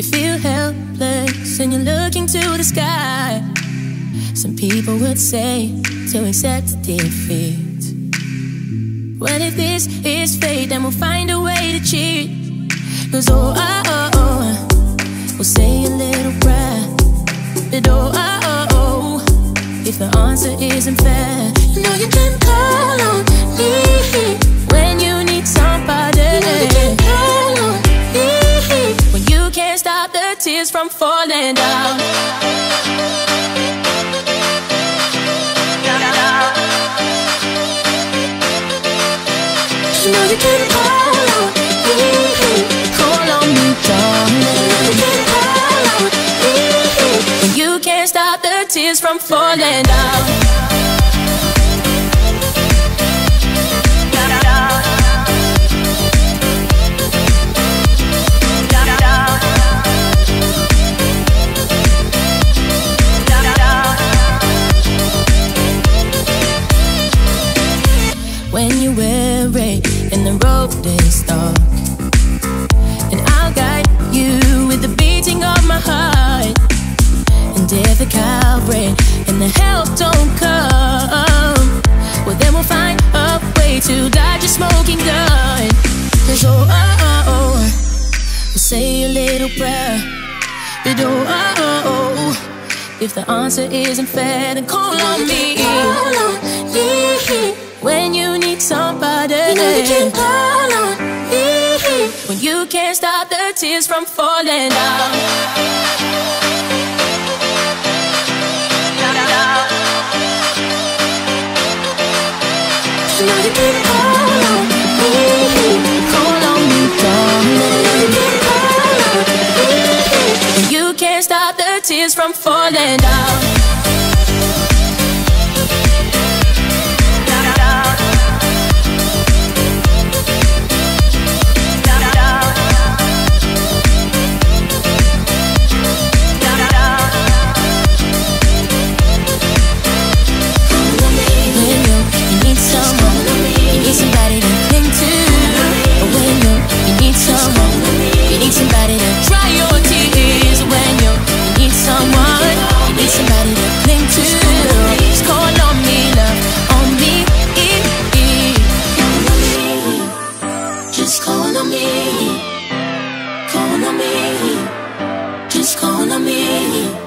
feel helpless and you're looking to the sky. Some people would say to accept defeat. What if this is fate? Then we'll find a way to cheat. 'Cause we'll say a little prayer. But if the answer isn't fair, you know you can call on me when you need somebody. You know you can call on me when you can't stop the tears from falling down. You know you can call on me, darling. You know you can call on me when you can't stop the tears from falling down. When you're weary and the road is dark, and I'll guide you with the beating of my heart. And if the cow break and the help don't come, well then we'll find a way to dodge your smoking gun. 'Cause we'll say a little prayer. But if the answer isn't fair, then call on me. Call on me when you need somebody. You know you can call on me when you can't stop the tears from falling down. You know you can call on me, darling. You can call on me when you can't stop the tears from falling down. Somebody to cling to. When you need someone, you need somebody to dry your tears. When you need someone, you need somebody to cling to. Just call on me, love, on me. Just call on me. Call on me. Just call on me.